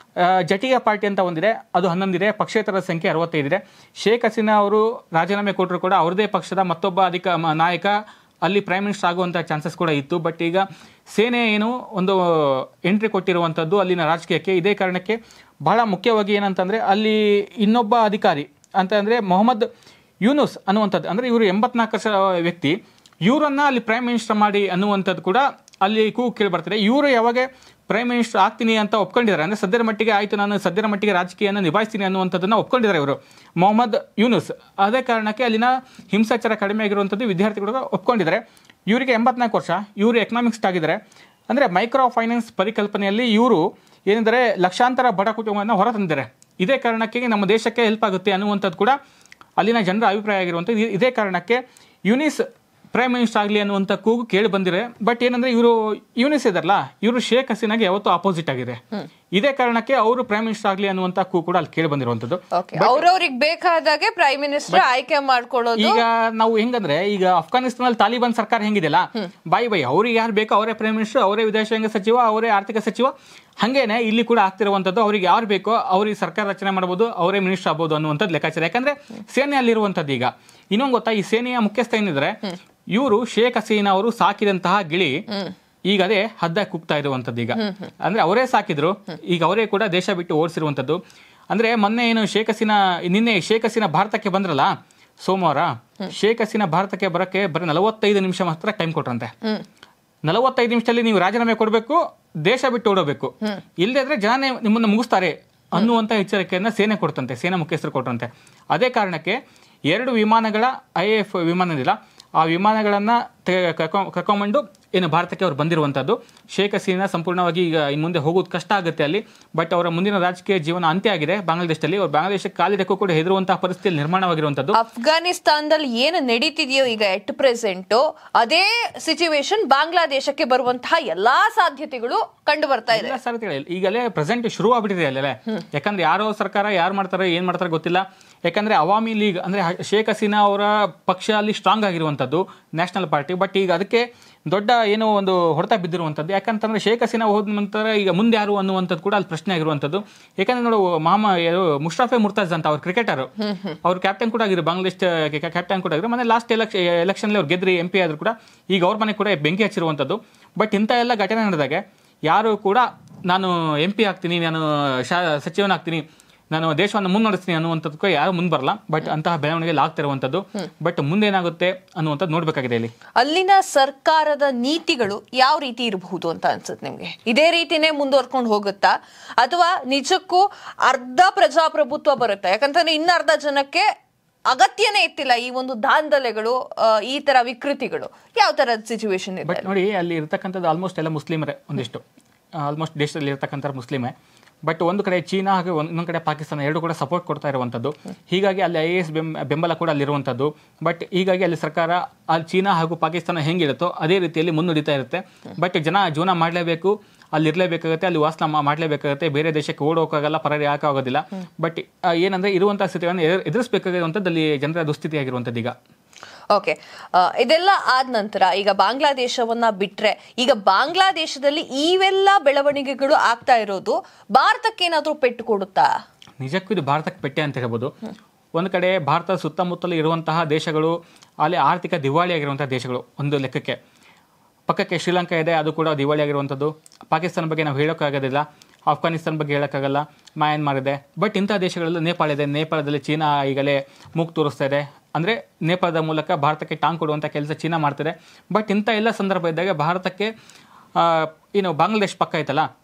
ಜಟಿಯಾ ಪಾರ್ಟಿ ಅಂತ ಒಂದಿದೆ, ಅದು ಹನ್ನೊಂದಿದೆ. ಪಕ್ಷೇತರ ಸಂಖ್ಯೆ ಅರವತ್ತೈದಿದೆ. ಶೇಖ್ ಹಸೀನಾ ಅವರು ರಾಜೀನಾಮೆ ಕೊಟ್ಟರು ಕೂಡ ಅವ್ರದೇ ಪಕ್ಷದ ಮತ್ತೊಬ್ಬ ಅಧಿಕ ನಾಯಕ ಅಲ್ಲಿ ಪ್ರೈಮ್ ಮಿನಿಸ್ಟರ್ ಆಗುವಂಥ ಚಾನ್ಸಸ್ ಕೂಡ ಇತ್ತು. ಬಟ್ ಈಗ ಸೇನೆ ಏನು ಒಂದು ಎಂಟ್ರಿ ಕೊಟ್ಟಿರುವಂಥದ್ದು ಅಲ್ಲಿನ ರಾಜಕೀಯಕ್ಕೆ. ಇದೇ ಕಾರಣಕ್ಕೆ ಬಹಳ ಮುಖ್ಯವಾಗಿ ಏನಂತಂದರೆ ಅಲ್ಲಿ ಇನ್ನೊಬ್ಬ ಅಧಿಕಾರಿ ಅಂತ ಅಂದರೆ ಮೊಹಮ್ಮದ್ ಯೂನುಸ್ ಅನ್ನುವಂಥದ್ದು, ಅಂದರೆ ಇವರು ಎಂಬತ್ನಾಲ್ಕು ವರ್ಷ ವ್ಯಕ್ತಿ, ಇವರನ್ನು ಅಲ್ಲಿ ಪ್ರೈಮ್ ಮಿನಿಸ್ಟರ್ ಮಾಡಿ ಅನ್ನುವಂಥದ್ದು ಕೂಡ ಅಲ್ಲಿ ಕೂಗು ಕೇಳಿ ಬರ್ತಾರೆ. ಇವರು ಯಾವಾಗ ಪ್ರೈಮ್ ಮಿನಿಸ್ಟರ್ ಆಗ್ತೀನಿ ಅಂತ ಒಪ್ಕೊಂಡಿದ್ದಾರೆ, ಅಂದರೆ ಸದ್ಯದ ಮಟ್ಟಿಗೆ ಆಯಿತು ನಾನು ಸದ್ಯದ ಮಟ್ಟಿಗೆ ರಾಜಕೀಯನ ನಿಭಾಯಿಸ್ತೀನಿ ಅನ್ನುವಂಥದ್ದನ್ನು ಒಪ್ಕೊಂಡಿದ್ದಾರೆ ಇವರು ಮೊಹಮ್ಮದ್ ಯೂನುಸ್. ಅದೇ ಕಾರಣಕ್ಕೆ ಅಲ್ಲಿನ ಹಿಂಸಾಚಾರ ಕಡಿಮೆ ಆಗಿರುವಂಥದ್ದು ವಿದ್ಯಾರ್ಥಿಗಳು ಒಪ್ಕೊಂಡಿದ್ದಾರೆ. ಇವರಿಗೆ ಎಂಬತ್ನಾಲ್ಕು ವರ್ಷ, ಇವರು ಎಕನಾಮಿಕ್ಸ್ಟ್ ಆಗಿದ್ದಾರೆ. ಅಂದರೆ ಮೈಕ್ರೋ ಫೈನಾನ್ಸ್ ಪರಿಕಲ್ಪನೆಯಲ್ಲಿ ಇವರು ಏನೆಂದರೆ ಲಕ್ಷಾಂತರ ಬಡ ಕುಟುಂಬವನ್ನು ಹೊರ ತಂದಿದ್ದಾರೆ. ಇದೇ ಕಾರಣಕ್ಕೆ ನಮ್ಮ ದೇಶಕ್ಕೆ ಹೆಲ್ಪ್ ಆಗುತ್ತೆ ಅನ್ನುವಂಥದ್ದು ಕೂಡ ಅಲ್ಲಿನ ಜನರ ಅಭಿಪ್ರಾಯ ಆಗಿರುವಂಥದ್ದು. ಇದೇ ಕಾರಣಕ್ಕೆ ಯೂನಿಸ್ ಪ್ರೈಮ್ ಮಿನಿಸ್ಟರ್ ಆಗಲಿ ಅನ್ನುವಂಥ ಕೂಗು ಕೇಳಿ ಬಂದಿದೆ. ಬಟ್ ಏನಂದ್ರೆ ಇವರು ಯೂನಿಸ್ ಇದಾರಲ್ಲ, ಇವರು ಶೇಖ್ ಹಸೀನಾಗೆ ಯಾವತ್ತೂ ಆಪೋಸಿಟ್ ಆಗಿದೆ. ಇದೇ ಕಾರಣಕ್ಕೆ ಅವರು ಪ್ರೈಮ್ ಮಿನಿಸ್ಟರ್ ಆಗಲಿ ಅನ್ನುವಂಥ ಕೂಗು ಕೂಡ ಅಲ್ಲಿ ಕೇಳಿ ಬಂದಿರುವಂಥದ್ದು. ಅವ್ರವ್ರಿಗೆ ಬೇಕಾದಾಗೆ ಪ್ರೈಮ್ ಮಿನಿಸ್ಟರ್ ಆಯ್ಕೆ ಮಾಡ್ಕೊಳ್ಳೋದು. ಈಗ ನಾವು ಹೆಂಗಂದ್ರೆ ಈಗ ಅಫ್ಘಾನಿಸ್ತಾನಲ್ಲಿ ತಾಲಿಬಾನ್ ಸರ್ಕಾರ ಹೆಂಗಿದೆಯಲ್ಲ, ಬಾಯಿ ಬಾಯಿ ಅವ್ರಿಗೆ ಯಾರು ಬೇಕೋ ಅವರೇ ಪ್ರೈಮ್ ಮಿನಿಸ್ಟರ್, ಅವರೇ ವಿದೇಶಾಂಗ ಸಚಿವ, ಅವರೇ ಆರ್ಥಿಕ ಸಚಿವ. ಹಂಗೇನೆ ಇಲ್ಲಿ ಕೂಡ ಆಗ್ತಿರುವಂಥದ್ದು, ಅವ್ರಿಗೆ ಯಾರು ಬೇಕೋ ಅವ್ರಿಗೆ ಸರ್ಕಾರ ರಚನೆ ಮಾಡ್ಬೋದು, ಅವರೇ ಮಿನಿಸ್ಟರ್ ಆಗ್ಬೋದು ಅನ್ನುವಂಥದ್ದು ಲೆಕ್ಕಾಚಾರ. ಯಾಕಂದ್ರೆ ಸೇನೆ ಅಲ್ಲಿರುವಂಥದ್ದು. ಈಗ ಇನ್ನೊಂದು ಗೊತ್ತಾ, ಈ ಸೇನೆಯ ಮುಖ್ಯಸ್ಥ ಏನಿದ್ರೆ ಇವರು ಶೇಖ್ ಹಸೀನಾ ಅವರು ಸಾಕಿದಂತಹ ಗಿಳಿ ಈಗ ಅದೇ ಹದ್ದಾಗಿ ಕುಗ್ತಾ ಇರುವಂಥದ್ದು. ಈಗ ಅಂದ್ರೆ ಅವರೇ ಸಾಕಿದ್ರು, ಈಗ ಅವರೇ ಕೂಡ ದೇಶ ಬಿಟ್ಟು ಓಡಿಸಿರುವಂಥದ್ದು. ಅಂದ್ರೆ ಮೊನ್ನೆ ಏನು ಶೇಖ್ ಹಸೀನಾ ನಿನ್ನೆ ಶೇಖ್ ಹಸೀನಾ ಭಾರತಕ್ಕೆ ಬಂದ್ರಲ್ಲ ಸೋಮವಾರ, ಶೇಖ್ ಹಸೀನಾ ಭಾರತಕ್ಕೆ ಬರೋಕ್ಕೆ ಬರೀ ನಲವತ್ತೈದು ನಿಮಿಷ ಮಾತ್ರ ಟೈಮ್ ಕೊಟ್ರಂತೆ. ನಲವತ್ತೈದು ನಿಮಿಷದಲ್ಲಿ ನೀವು ರಾಜೀನಾಮೆ ಕೊಡಬೇಕು, ದೇಶ ಬಿಟ್ಟು ಓಡೋಬೇಕು, ಇಲ್ಲದಿದ್ರೆ ಜನ ನಿಮ್ಮನ್ನು ಮುಗಿಸ್ತಾರೆ ಅನ್ನುವಂಥ ಎಚ್ಚರಿಕೆಯನ್ನ ಸೇನೆ ಕೊಡ್ತಂತೆ, ಸೇನಾ ಮುಖ್ಯಸ್ಥರು ಕೊಟ್ರಂತೆ. ಅದೇ ಕಾರಣಕ್ಕೆ ಎರಡು ವಿಮಾನಗಳ ಐ ಎ ಎಫ್ ವಿಮಾನ ಇದಿಲ್ಲ, ಆ ವಿಮಾನಗಳನ್ನು ಕರ್ಕೊಂಡ್ಬಂದು ಏನು ಭಾರತಕ್ಕೆ ಅವ್ರು ಬಂದಿರುವಂಥದ್ದು. ಶೇಖ್ ಹಸೀನಾ ಸಂಪೂರ್ಣವಾಗಿ ಈಗ ಇನ್ನು ಮುಂದೆ ಹೋಗೋದು ಕಷ್ಟ ಆಗುತ್ತೆ ಅಲ್ಲಿ. ಬಟ್ ಅವರ ಮುಂದಿನ ರಾಜಕೀಯ ಜೀವನ ಅಂತ್ಯ ಆಗಿದೆ ಬಾಂಗ್ಲಾದೇಶದಲ್ಲಿ. ಅವ್ರು ಬಾಂಗ್ಲಾದೇಶಕ್ಕೆ ಕಾಲಿಡಕ್ಕೂ ಕೂಡ ಹೆದರುವಂತಹ ಪರಿಸ್ಥಿತಿ ನಿರ್ಮಾಣವಾಗಿರುವಂಥದ್ದು. ಅಫ್ಘಾನಿಸ್ತಾನದಲ್ಲಿ ಏನು ನಡೀತಿದೆಯೋ ಈಗ ಎಟ್ ಪ್ರೆಸೆಂಟ್ ಅದೇ ಸಿಚುವೇಶನ್ ಬಾಂಗ್ಲಾದೇಶಕ್ಕೆ ಬರುವಂತಹ ಎಲ್ಲಾ ಸಾಧ್ಯತೆಗಳು ಕಂಡು ಬರ್ತಾ ಇದೆ. ಸಾಧ್ಯತೆಗಳು ಈಗಲೇ ಪ್ರೆಸೆಂಟ್ ಶುರು ಆಗ್ಬಿಟ್ಟಿದೆ ಅಲ್ಲೇ. ಯಾಕಂದ್ರೆ ಯಾರೋ ಸರ್ಕಾರ ಯಾರು ಮಾಡ್ತಾರೆ ಏನ್ ಮಾಡ್ತಾರೆ ಗೊತ್ತಿಲ್ಲ. ಯಾಕಂದ್ರೆ ಅವಾಮಿ ಲೀಗ್ ಅಂದ್ರೆ ಶೇಖ್ ಹಸೀನಾ ಅವರ ಪಕ್ಷ ಅಲ್ಲಿ ಸ್ಟ್ರಾಂಗ್ ಆಗಿರುವಂಥದ್ದು, ನ್ಯಾಷನಲ್ ಪಾರ್ಟಿ. ಬಟ್ ಈಗ ಅದಕ್ಕೆ ದೊಡ್ಡ ಏನೋ ಒಂದು ಹೊಡೆತ ಬಿದ್ದಿರುವಂಥದ್ದು. ಯಾಕಂತಂದ್ರೆ ಶೇಖ್ ಹಸೀನಾ ಹೋದ ನಂತರ ಈಗ ಮುಂದೆ ಯಾರು ಅನ್ನುವಂಥದ್ದು ಕೂಡ ಅಲ್ಲಿ ಪ್ರಶ್ನೆ ಆಗಿರುವಂಥದ್ದು. ಯಾಕಂದ್ರೆ ನೋಡು ಮಹಮ್ಮ ಮುಷ್ತಾಫೆ ಮುರ್ತಾಜ್ ಅಂತ ಅವ್ರ ಕ್ರಿಕೆಟರ್, ಅವ್ರು ಕ್ಯಾಪ್ಟನ್ ಕೂಡ ಆಗಿದ್ರು, ಬಾಂಗ್ಲಾದೇಶ ಕ್ಯಾಪ್ಟನ್ ಕೂಡ ಆಗಿದ್ರು. ಮನೆ ಲಾಸ್ಟ್ ಎಲೆಕ್ಷನ್ ಎಲೆಕ್ಷನ್ ಅವ್ರು ಗೆದ್ರಿ ಎಂ ಪಿ ಆದ್ರು ಕೂಡ ಈಗ ಅವ್ರ ಮನೆ ಕೂಡ ಬೆಂಕಿ ಹಚ್ಚಿರುವಂಥದ್ದು. ಬಟ್ ಇಂಥ ಎಲ್ಲ ಘಟನೆ ನಡೆದಾಗ ಯಾರು ಕೂಡ ನಾನು ಎಂ ಪಿ ಆಗ್ತೀನಿ, ನಾನು ಶಾ ಸಚಿವನಾಗ್ತೀನಿ, ನಾನು ದೇಶವನ್ನು ಮುನ್ನಡೆಸ್ತೀನಿ ಅನ್ನುವಂಥದ್ದಕ್ಕೆ ಯಾರು ಮುಂದೆ ಬರಲ್ಲ. ಬಟ್ ಅಂತಹ ಬೆಳವಣಿಗೆ ಆಗ್ತಿರುವಂಥದ್ದು. ಬಟ್ ಮುಂದೇನಾಗುತ್ತೆ ಅನ್ನುವಂಥದ್ದು ನೋಡ್ಬೇಕಾಗಿದೆ ಇಲ್ಲಿ. ಅಲ್ಲಿನ ಸರ್ಕಾರದ ನೀತಿಗಳು ಯಾವ ರೀತಿ ಇರಬಹುದು ಅಂತ ಅನ್ಸುತ್ತೆ ನಿಮ್ಗೆ? ಇದೇ ರೀತಿನೇ ಮುಂದುವರ್ಕೊಂಡು ಹೋಗುತ್ತಾ ಅಥವಾ ನಿಜಕ್ಕೂ ಅರ್ಧ ಪ್ರಜಾಪ್ರಭುತ್ವ ಬರುತ್ತಾ? ಯಾಕಂತಂದ್ರೆ ಇನ್ನ ಅರ್ಧ ಜನಕ್ಕೆ ಅಗತ್ಯನೇ ಇತ್ತಿಲ್ಲ ಈ ಒಂದು ದಾಂಧಲೆಗಳು, ಈ ತರ ವಿಕೃತಿಗಳು. ಯಾವ ತರದ ಸಿಚುವೇಶನ್ ಇದೆ? ಬಟ್ ನೋಡಿ ಅಲ್ಲಿ ಇರ್ತಕ್ಕಂಥದ್ದು ಆಲ್ಮೋಸ್ಟ್ ಎಲ್ಲ ಮುಸ್ಲಿಮರೇ, ಒಂದಿಷ್ಟು ಆಲ್ಮೋಸ್ಟ್ ದೇಶದಲ್ಲಿ ಇರ್ತಕ್ಕಂಥ ಮುಸ್ಲಿಮೇ. ಬಟ್ ಒಂದು ಕಡೆ ಚೀನಾ ಹಾಗೂ ಇನ್ನೊಂದು ಕಡೆ ಪಾಕಿಸ್ತಾನ ಎರಡು ಕೂಡ ಸಪೋರ್ಟ್ ಕೊಡ್ತಾ ಇರುವಂಥದ್ದು. ಹೀಗಾಗಿ ಅಲ್ಲಿ ಐ ಎ ಎಸ್ ಬೆಂಬಲ ಕೂಡ ಅಲ್ಲಿರುವಂಥದ್ದು. ಬಟ್ ಹೀಗಾಗಿ ಅಲ್ಲಿ ಸರ್ಕಾರ ಅಲ್ಲಿ ಚೀನಾ ಹಾಗೂ ಪಾಕಿಸ್ತಾನ ಹೆಂಗಿರುತ್ತೋ ಅದೇ ರೀತಿಯಲ್ಲಿ ಮುನ್ನಡೀತಾ ಇರುತ್ತೆ. ಬಟ್ ಜನ ಜೀವನ ಮಾಡಲೇಬೇಕು, ಅಲ್ಲಿ ಇರಲೇಬೇಕಾಗುತ್ತೆ, ಅಲ್ಲಿ ವಾಸನ ಮಾಡಲೇಬೇಕಾಗುತ್ತೆ, ಬೇರೆ ದೇಶಕ್ಕೆ ಓಡೋಕ್ಕಾಗಲ್ಲ, ಪರಾರಿ ಆಗೋದಿಲ್ಲ. ಬಟ್ ಏನಂದ್ರೆ ಇರುವಂತಹ ಸ್ಥಿತಿಯನ್ನು ಎದುರಿಸಬೇಕಾಗಿರುವಂಥದ್ದು ಅಲ್ಲಿ ಜನರ ದುಸ್ಥಿತಿ ಆಗಿರುವಂಥದ್ದು ಈಗ. ಓಕೆ, ಇದೆಲ್ಲ ಆದ ನಂತರ ಈಗ ಬಾಂಗ್ಲಾದೇಶವನ್ನ ಬಿಟ್ರೆ ಈಗ ಬಾಂಗ್ಲಾದೇಶದಲ್ಲಿ ಇವೆಲ್ಲ ಬೆಳವಣಿಗೆಗಳು ಆಗ್ತಾ ಇರೋದು ಭಾರತಕ್ಕೆ ಏನಾದ್ರೂ ಪೆಟ್ಟು ಕೊಡುತ್ತಾ? ನಿಜಕ್ಕೂ ಇದು ಭಾರತಕ್ಕೆ ಪೆಟ್ಟೆ ಅಂತ ಹೇಳ್ಬೋದು. ಒಂದು ಕಡೆ ಭಾರತದ ಸುತ್ತಮುತ್ತಲು ಇರುವಂತಹ ದೇಶಗಳು ಅಲ್ಲಿ ಆರ್ಥಿಕ ದಿವಾಳಿ ಆಗಿರುವಂತಹ ದೇಶಗಳು ಒಂದು ಲೆಕ್ಕಕ್ಕೆ. ಪಕ್ಕಕ್ಕೆ ಶ್ರೀಲಂಕಾ ಇದೆ, ಅದು ಕೂಡ ದಿವಾಳಿ ಆಗಿರುವಂಥದ್ದು. ಪಾಕಿಸ್ತಾನ ಬಗ್ಗೆ ನಾವು ಹೇಳೋಕ್ಕಾಗೋದಿಲ್ಲ, ಆಫ್ಘಾನಿಸ್ತಾನ ಬಗ್ಗೆ ಹೇಳೋಕ್ಕಾಗಲ್ಲ, ಮಯನ್ಮಾರ್ ಇದೆ. ಬಟ್ ಇಂಥ ದೇಶಗಳಲ್ಲಿ ನೇಪಾಳ ಇದೆ. ನೇಪಾಳದಲ್ಲಿ ಚೀನಾ ಈಗಲೇ ಮೂಗು ತೋರಿಸ್ತಾ ಇದೆ. ಅಂದರೆ ನೇಪಾಳದ ಮೂಲಕ ಭಾರತಕ್ಕೆ ಟಾಂಗ್ ಕೊಡುವಂಥ ಕೆಲಸ ಚೀನಾ ಮಾಡ್ತಿದೆ. ಬಟ್ ಇಂಥ ಎಲ್ಲ ಸಂದರ್ಭ ಇದ್ದಾಗ ಭಾರತಕ್ಕೆ ಏನು ಬಾಂಗ್ಲಾದೇಶ ಪಕ್ಕ ಐತಲ್ಲ,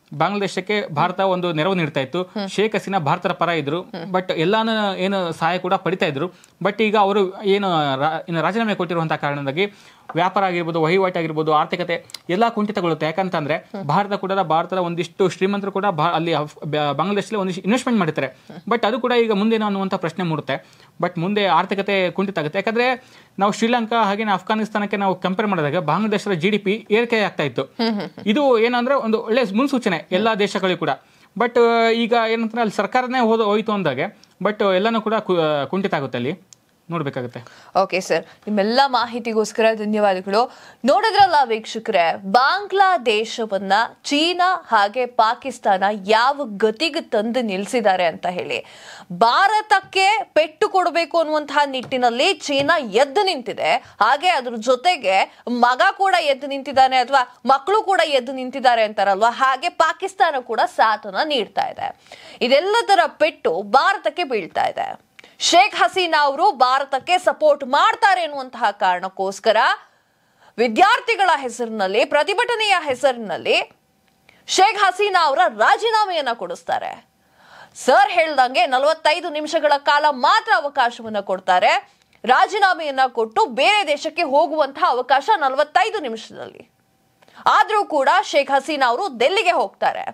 ಬಾಂಗ್ಲಾದೇಶಕ್ಕೆ ಭಾರತ ಒಂದು ನೆರವು ನೀಡ್ತಾ ಇತ್ತು. ಶೇಖ್ ಹಸೀನಾ ಭಾರತದ ಪರ ಇದ್ರು, ಬಟ್ ಎಲ್ಲಾನು ಏನು ಸಹಾಯ ಕೂಡ ಪಡಿತಾ ಇದ್ರು. ಬಟ್ ಈಗ ಅವರು ಏನು ರಾಜೀನಾಮೆ ಕೊಟ್ಟಿರುವಂತಹ ಕಾರಣವಾಗಿ ವ್ಯಾಪಾರ ಆಗಿರ್ಬೋದು, ವಹಿವಾಟು ಆಗಿರ್ಬೋದು, ಆರ್ಥಿಕತೆ ಎಲ್ಲ ಕುಂಠಿತಗೊಳ್ಳುತ್ತೆ. ಯಾಕಂತಂದ್ರೆ ಭಾರತ ಕೂಡ ಭಾರತದ ಒಂದಿಷ್ಟು ಶ್ರೀಮಂತರು ಕೂಡ ಅಲ್ಲಿ ಬಾಂಗ್ಲಾದೇಶದಲ್ಲಿ ಒಂದಿಷ್ಟು ಇನ್ವೆಸ್ಟ್ಮೆಂಟ್ ಮಾಡಿರ್ತಾರೆ. ಬಟ್ ಅದು ಕೂಡ ಈಗ ಮುಂದೇನು ಅನ್ನುವಂಥ ಪ್ರಶ್ನೆ ಮೂಡುತ್ತೆ. ಬಟ್ ಮುಂದೆ ಆರ್ಥಿಕತೆ ಕುಂಠಿತ ಆಗುತ್ತೆ. ಯಾಕಂದ್ರೆ ನಾವು ಶ್ರೀಲಂಕಾ ಹಾಗೆ ಅಫ್ಘಾನಿಸ್ತಾನಕ್ಕೆ ನಾವು ಕಂಪೇರ್ ಮಾಡಿದಾಗ ಬಾಂಗ್ಲಾದೇಶದ ಜಿ ಡಿ ಪಿ ಏರಿಕೆ ಆಗ್ತಾ ಇತ್ತು. ಇದು ಏನಂದ್ರೆ ಒಂದು ಒಳ್ಳೆ ಮುನ್ಸೂಚನೆ ಎಲ್ಲಾ ದೇಶಗಳಿಗೂ ಕೂಡ. ಬಟ್ ಈಗ ಏನಂದ್ರೆ ಅಲ್ಲಿ ಸರ್ಕಾರನೇ ಹೋದ ಹೋಯ್ತು ಅಂದಾಗೆ ಬಟ್ ಎಲ್ಲಾನು ಕೂಡ ಕುಂಠಿತ ಆಗುತ್ತೆ, ಅಲ್ಲಿ ನೋಡ್ಬೇಕಾಗುತ್ತೆ. ಓಕೆ ಸರ್, ನಿಮ್ಮೆಲ್ಲ ಮಾಹಿತಿಗೋಸ್ಕರ ಧನ್ಯವಾದಗಳು. ನೋಡಿದ್ರಲ್ಲ ವೀಕ್ಷಕರೇ, ಬಾಂಗ್ಲಾದೇಶವನ್ನ ಚೀನಾ ಹಾಗೆ ಪಾಕಿಸ್ತಾನ ಯಾವ ಗತಿಗೆ ತಂದು ನಿಲ್ಸಿದ್ದಾರೆ ಅಂತ ಹೇಳಿ. ಭಾರತಕ್ಕೆ ಪೆಟ್ಟು ಕೊಡಬೇಕು ಅನ್ನುವಂತಹ ನಿಟ್ಟಿನಲ್ಲಿ ಚೀನಾ ಎದ್ದು ನಿಂತಿದೆ. ಹಾಗೆ ಅದ್ರ ಜೊತೆಗೆ ಮಗ ಕೂಡ ಎದ್ದು ನಿಂತಿದ್ದಾನೆ, ಅಥವಾ ಮಕ್ಕಳು ಕೂಡ ಎದ್ದು ನಿಂತಿದ್ದಾರೆ ಅಂತಾರಲ್ವಾ, ಹಾಗೆ ಪಾಕಿಸ್ತಾನ ಕೂಡ ಸಾಥನ್ನ ನೀಡ್ತಾ ಇದೆ. ಇದೆಲ್ಲದರ ಪೆಟ್ಟು ಭಾರತಕ್ಕೆ ಬೀಳ್ತಾ ಇದೆ. ಶೇಖ್ ಹಸೀನಾ ಅವರು ಭಾರತಕ್ಕೆ ಸಪೋರ್ಟ್ ಮಾಡ್ತಾರೆ ಎನ್ನುವಂತಹ ಕಾರಣಕ್ಕೋಸ್ಕರ ವಿದ್ಯಾರ್ಥಿಗಳ ಹೆಸರಿನಲ್ಲಿ, ಪ್ರತಿಭಟನೆಯ ಹೆಸರಿನಲ್ಲಿ ಶೇಖ್ ಹಸೀನಾ ಅವರ ರಾಜೀನಾಮೆಯನ್ನ ಕೊಡಿಸ್ತಾರೆ. ಸರ್ ಹೇಳ್ದಂಗೆ ನಲವತ್ತೈದು ನಿಮಿಷಗಳ ಕಾಲ ಮಾತ್ರ ಅವಕಾಶವನ್ನ ಕೊಡ್ತಾರೆ. ರಾಜೀನಾಮೆಯನ್ನ ಕೊಟ್ಟು ಬೇರೆ ದೇಶಕ್ಕೆ ಹೋಗುವಂತಹ ಅವಕಾಶ ನಲವತ್ತೈದು ನಿಮಿಷದಲ್ಲಿ. ಆದ್ರೂ ಕೂಡ ಶೇಖ್ ಹಸೀನಾ ಅವರು ಡೆಲ್ಲಿಗೆ ಹೋಗ್ತಾರೆ.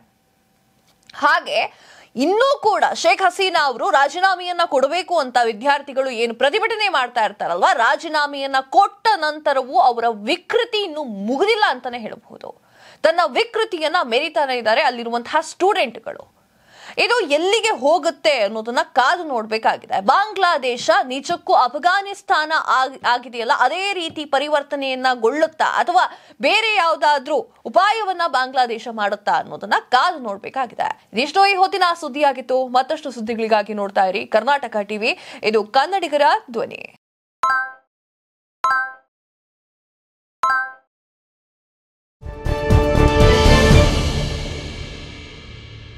ಹಾಗೆ ಇನ್ನೂ ಕೂಡ ಶೇಖ್ ಹಸೀನಾ ಅವರು ರಾಜೀನಾಮೆಯನ್ನ ಕೊಡಬೇಕು ಅಂತ ವಿದ್ಯಾರ್ಥಿಗಳು ಏನು ಪ್ರತಿಭಟನೆ ಮಾಡ್ತಾ ಇರ್ತಾರಲ್ವಾ, ರಾಜೀನಾಮೆಯನ್ನ ಕೊಟ್ಟ ನಂತರವೂ ಅವರ ವಿಕೃತಿ ಇನ್ನು ಮುಗಿದಿಲ್ಲ ಅಂತಾನೆ ಹೇಳಬಹುದು. ತನ್ನ ವಿಕೃತಿಯನ್ನ ಮೆರಿತಾನೆ ಇದ್ದಾರೆ ಅಲ್ಲಿರುವಂತಹ ಸ್ಟೂಡೆಂಟ್ಗಳು. ಇದು ಎಲ್ಲಿಗೆ ಹೋಗುತ್ತೆ ಅನ್ನೋದನ್ನ ಕಾದು ನೋಡ್ಬೇಕಾಗಿದೆ. ಬಾಂಗ್ಲಾದೇಶ ನಿಜಕ್ಕೂ ಅಫ್ಘಾನಿಸ್ತಾನ ಆಗಿದೆಯಲ್ಲ ಅದೇ ರೀತಿ ಪರಿವರ್ತನೆಯನ್ನ ಗೊಳ್ಳುತ್ತಾ, ಅಥವಾ ಬೇರೆ ಯಾವುದಾದ್ರೂ ಉಪಾಯವನ್ನ ಬಾಂಗ್ಲಾದೇಶ ಮಾಡುತ್ತಾ ಅನ್ನೋದನ್ನ ಕಾದು ನೋಡ್ಬೇಕಾಗಿದೆ. ಇದಿಷ್ಟೋ ಈ ಹೊತ್ತಿನ ಸುದ್ದಿಯಾಗಿತ್ತು. ಮತ್ತಷ್ಟು ಸುದ್ದಿಗಳಿಗಾಗಿ ನೋಡ್ತಾ ಇರಿ ಕರ್ನಾಟಕ ಟಿವಿ. ಇದು ಕನ್ನಡಿಗರ ಧ್ವನಿ.